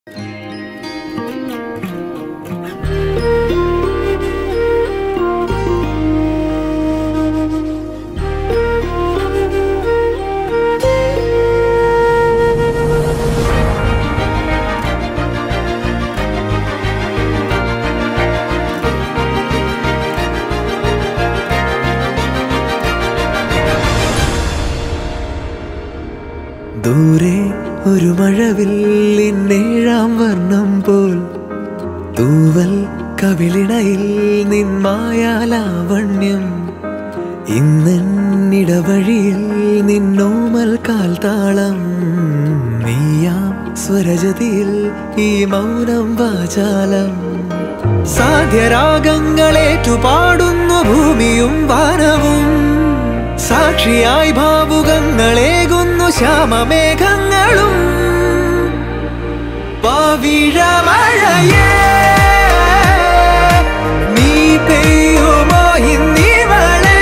ദൂരെ ഒരു മഴവില്ലിന്നേഴാം വർണ്ണം പോൽ തൂവൽ കവിളിണയിൽ നിന്മായാലാവണ്യം ഇന്നിടവഴിയിൽ നിന്നോമൽ കാൽത്താളം നീയാം സ്വരജതിയിൽ ഈ മൗനം വാചാലം സാധ്യരാഗങ്ങളേറ്റുപാടുന്നു ഭൂമിയും വാനവും സാക്ഷിയായി ഭാവുകങ്ങളേകുന്നു ശ്യാമമേഘങ്ങളും പവിഴമഴയേ നീ പെയ്യുമോ ഇന്നിവളെ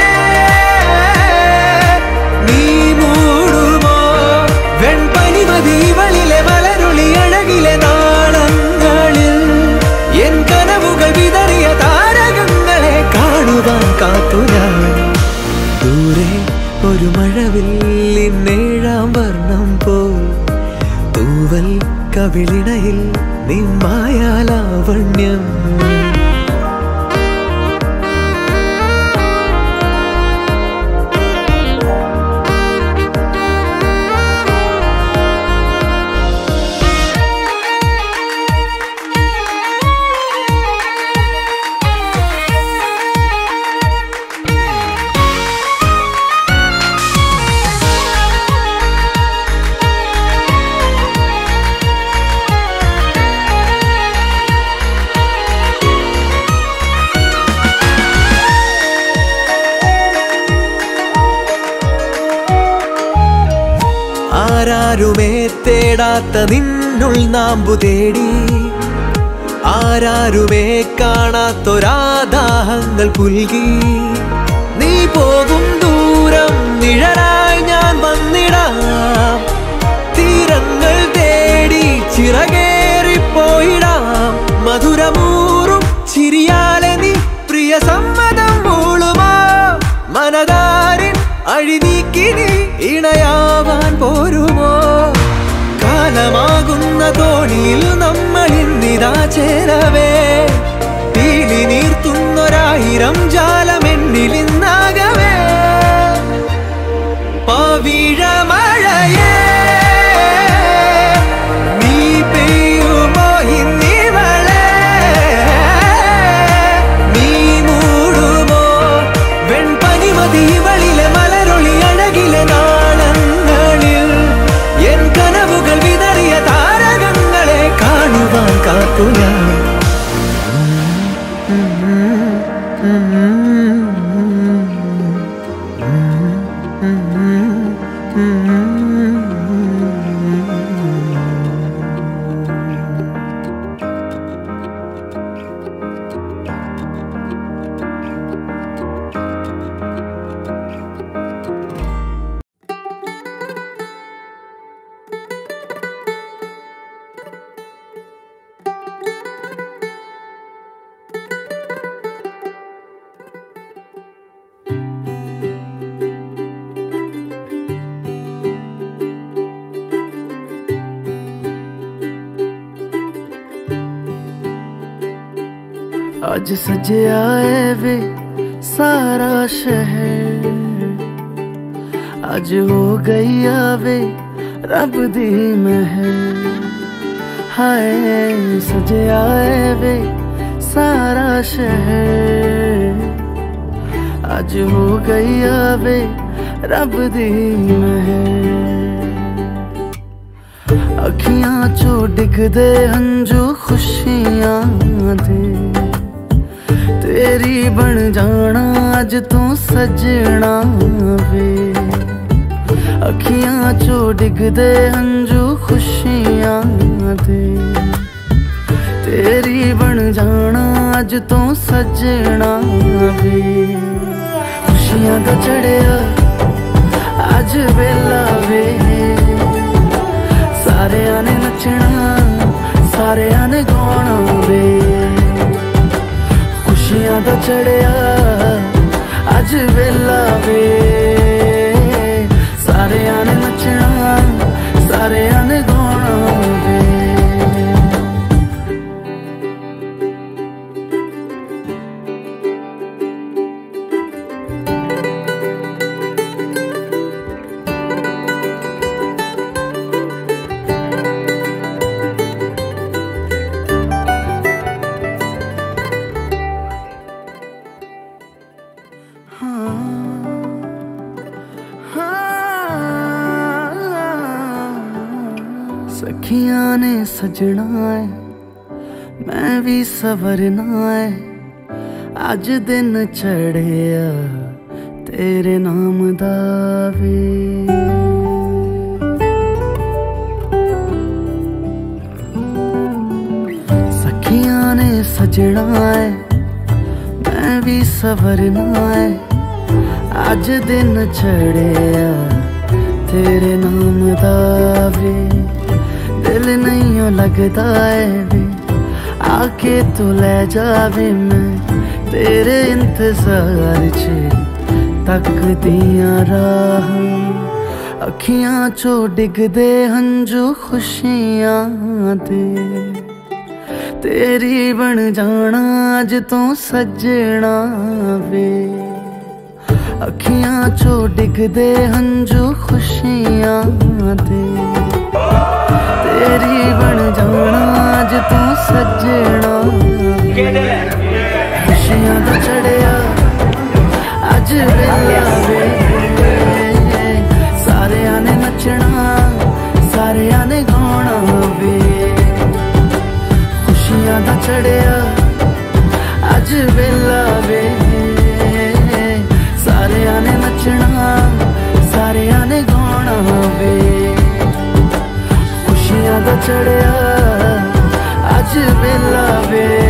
നീ മൂടുമോ വെൺപനിമതിവളിലെ മലരുളി അഴകിലെ നാളങ്ങളിൽ എൻ കനവുകൾ വിതറിയ താരകങ്ങളെ കാണുവാൻ കാത്തു ഞാൻ ദൂരെ ഒരു മഴവില്ലിന്നേഴാം വർണ്ണം പോൽ തൂവൽ കവിളിണയിൽ നിന്മായാലാവണ്യം ആരാരുമേ തേടാത്ത നിന്നുൾ നാമ്പു തേടി ആരാരുമേ കാണാത്തൊരാദാഹങ്ങൾ പുൽകി നീ പോകും ദൂരം നിഴലായി ഞാൻ വന്നിടാം തീരങ്ങൾ തേടി ചിറകേറിപ്പോയിടാം മധുരമൂറും ചിരിയാലെ നീ പ്രിയ സമ്മതം മൂളുമാ മനതാരിൻ അഴിനീക്കി നീ ഇണയാവാൻ പോരുമോ കാലമാകുന്ന തോണിയിൽ നമ്മൾ ഇന്നിതാ ചേരവേ പീലി നീർത്തുന്നൊരായിരം ജാലമെന്നിലിന്നാകവേ പവിഴമഴയേ നീ പെയ്യുമോ ഇന്നിവളെ നീ മൂടുമോ വെൺപനിമതിവളിലെ മലരൊളി അഴകിലെ നാളങ്ങളിൽ എൻ കനവുകൾ വിതറിയ താരകങ്ങളെ കാണുവാൻ കാത്തു ഞാൻ आज सजया है वे सारा शहर आज हो गई आवे रब दी महर हाय सजया है वे सारा शहर आज हो गई आवे रब दी महर अखियां चो डिगदे हंजू खुशियां दे तेरी बन जाना अज तू सजना वे अखियां चो डिगदे हंजू खुशियां दे तेरी बन जाना अज तू सजना वे खुशियां दा चढ़िया अज वेला वे सारे ने नचना चढ़िया अज वेला वे सारे आने नचना सारे आने गाना वे सखियां ने सजना है मैं भी सवरना है अज दिन चढ़िया तेरे नाम दा वे सखियां ने सजना है मैं भी सवरना है अज दिन चढ़िया तेरे नाम दा वे दिल नहीं लगता है वे आके तू ले जावे मैं तेरे इंतजार च तक दिया राह अखियां चो डिगदे हंजू खुशियां दे तेरी बन जाना अज तो सजना वे अखियां चो डिगदे हंजू खुशियां दे तेरी बन जाना अज तू सजना खुशियां दा चढ़िया अज वेला वे सारे आने नचना सारे आने गाना वे खुशियां दा चढ़िया अज वेला वे सारे आने नचना सारे आने गाना वे खुशियां दा चढ़िया अज वेला वे